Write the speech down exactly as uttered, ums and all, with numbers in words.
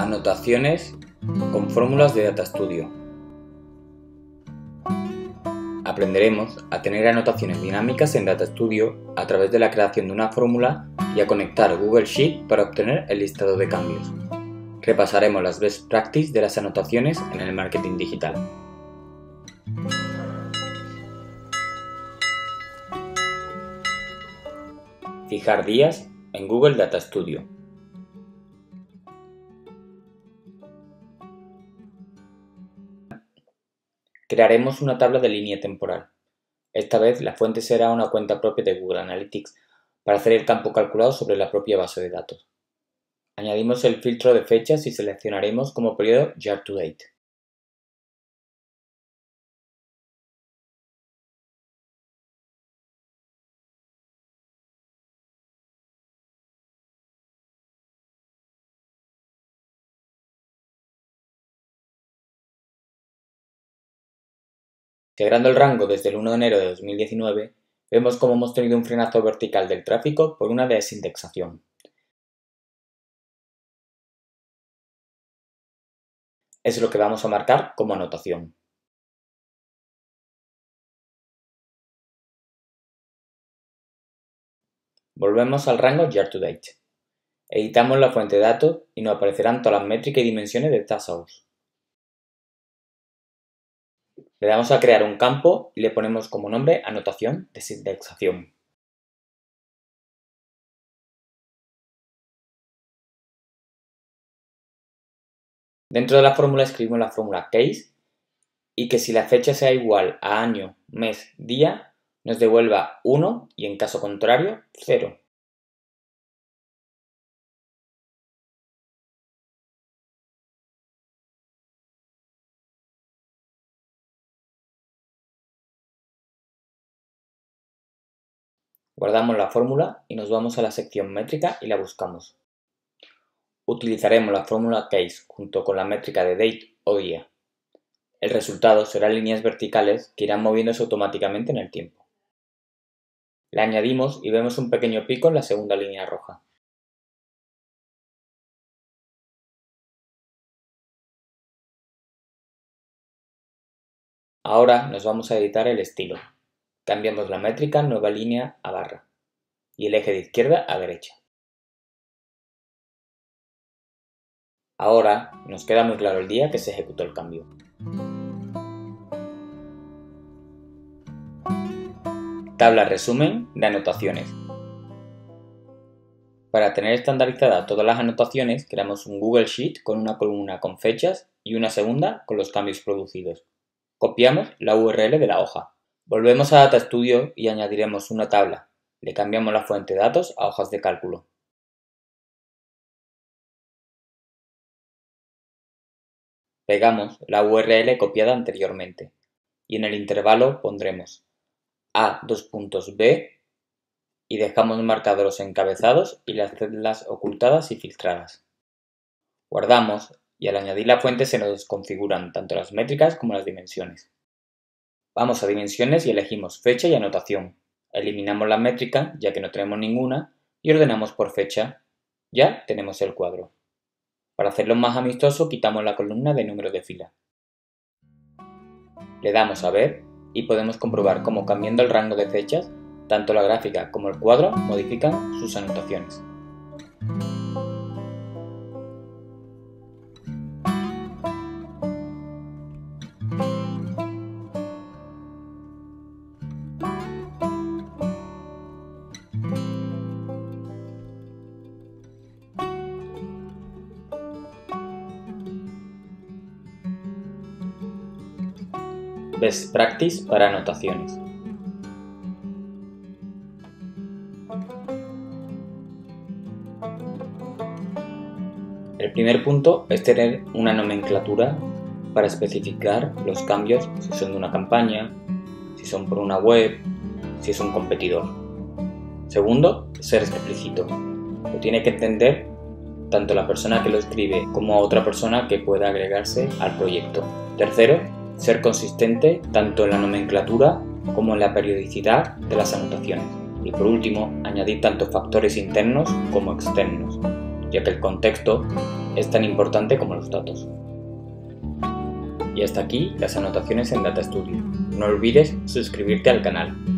Anotaciones con fórmulas de DataStudio. Aprenderemos a tener anotaciones dinámicas en DataStudio a través de la creación de una fórmula y a conectar Google Sheet para obtener el listado de cambios. Repasaremos las best practices de las anotaciones en el marketing digital. Fijar días en Google DataStudio. Crearemos una tabla de línea temporal. Esta vez la fuente será una cuenta propia de Google Analytics para hacer el campo calculado sobre la propia base de datos. Añadimos el filtro de fechas y seleccionaremos como periodo Year to Date. Integrando el rango desde el uno de enero de dos mil diecinueve, vemos cómo hemos tenido un frenazo vertical del tráfico por una desindexación. Es lo que vamos a marcar como anotación. Volvemos al rango Year to Date. Editamos la fuente de datos y nos aparecerán todas las métricas y dimensiones de esta source. Le damos a crear un campo y le ponemos como nombre anotación desindexación. Dentro de la fórmula escribimos la fórmula case y que si la fecha sea igual a año, mes, día, nos devuelva uno y en caso contrario, cero. Guardamos la fórmula y nos vamos a la sección métrica y la buscamos. Utilizaremos la fórmula case junto con la métrica de date o día. El resultado serán líneas verticales que irán moviéndose automáticamente en el tiempo. La añadimos y vemos un pequeño pico en la segunda línea roja. Ahora nos vamos a editar el estilo. Cambiamos la métrica nueva línea a barra y el eje de izquierda a derecha. Ahora nos queda muy claro el día que se ejecutó el cambio. Tabla resumen de anotaciones. Para tener estandarizadas todas las anotaciones, creamos un Google Sheet con una columna con fechas y una segunda con los cambios producidos. Copiamos la U R L de la hoja. Volvemos a DataStudio y añadiremos una tabla. Le cambiamos la fuente de datos a hojas de cálculo. Pegamos la U R L copiada anteriormente y en el intervalo pondremos A dos puntos B y dejamos marcados los encabezados y las celdas ocultadas y filtradas. Guardamos y al añadir la fuente se nos configuran tanto las métricas como las dimensiones. Vamos a dimensiones y elegimos fecha y anotación. Eliminamos la métrica ya que no tenemos ninguna y ordenamos por fecha. Ya tenemos el cuadro. Para hacerlo más amistoso quitamos la columna de número de fila. Le damos a ver y podemos comprobar cómo cambiando el rango de fechas, tanto la gráfica como el cuadro modifican sus anotaciones. Best Practice para anotaciones. El primer punto es tener una nomenclatura para especificar los cambios si son de una campaña, si son por una web, si es un competidor. Segundo, ser explícito. Lo tiene que entender tanto la persona que lo escribe como otra persona que pueda agregarse al proyecto. Tercero, ser consistente tanto en la nomenclatura como en la periodicidad de las anotaciones. Y por último, añadir tanto factores internos como externos, ya que el contexto es tan importante como los datos. Y hasta aquí las anotaciones en DataStudio. No olvides suscribirte al canal.